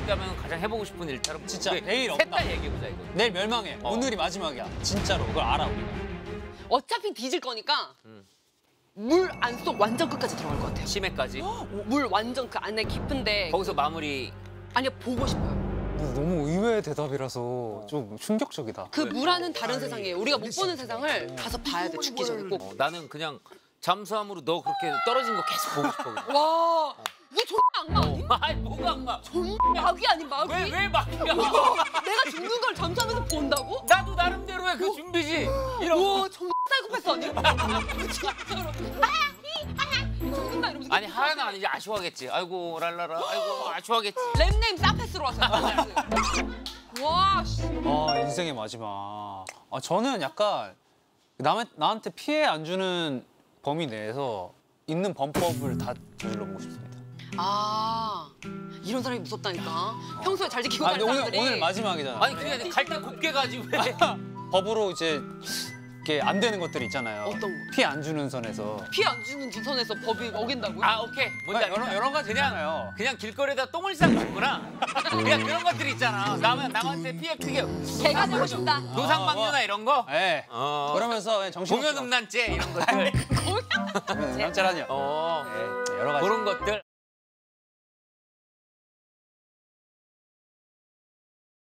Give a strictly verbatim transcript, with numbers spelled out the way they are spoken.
있다면 가장 해보고 싶은 일처럼 진짜 내일 없다. 셋다 얘기해보자 이거. 내일 멸망해. 어. 오늘이 마지막이야. 진짜로 그걸 알아 우리가. 어차피 뒤질 거니까 음. 물 안 속 완전 끝까지 들어갈 것 같아요. 치매까지. 물 완전 그 안에 깊은데 거기서 마무리. 아니요 보고 싶어요. 너무 의외의 대답이라서 좀 충격적이다. 그 물안은 다른 세상이에요. 우리가 못 보는 세상을 가서 봐야 돼 죽기 전에 꼭. 어, 나는 그냥 잠수함으로 너 그렇게 떨어진 거 계속 보고 싶어. 그냥. 와 이거 존나 악마 아니? 어, 아이 뭐가 악마. 존나 마귀 아닌 마귀? 왜 왜 막이야? 내가 죽는 걸 잠수하면서 본다고? 나도 나름대로의 그 준비지. 이런. 우와 존나 사이코패스 아니야? 진짜로. 죽는다 이러면서. 아니 하나는 아니지 아쉬워하겠지. 아이고 랄라라. 아이고 아쉬워하겠지. 랩네임 싸패스로 왔어요. 와 씨. 아 인생의 마지막. 아 저는 약간 남의 나한테 피해 안 주는 범위 내에서 있는 범법을 다 저질러 보고 싶습니다. 아 이런 사람이 무섭다니까. 평소에 잘 지키고 아 가는 근데 오늘 사람들이. 오늘 마지막이잖아. 아니 그게 갈 때 곱게 가지 왜? 법으로 이제 이게 안 되는 것들 있잖아요. 어떤 거? 피해 안 주는 선에서. 피해 안 주는 선에서 법이 어긴다고요? 아 오케이. 뭔지 여러 알겠다. 여러 가지 그냥 있잖아요. 그냥 길거리에다 똥을 싸고 싶구나. 그냥 그런 것들 있잖아. 남 남한테 피해 크게. 개가 되고 싶다. 노상방뇨나 이런 거. 네. 어. 그러면서 그냥 정신 공연음란죄 이런 것들. 남자라뇨. 어. 네, 여러 가지. 그런 것들.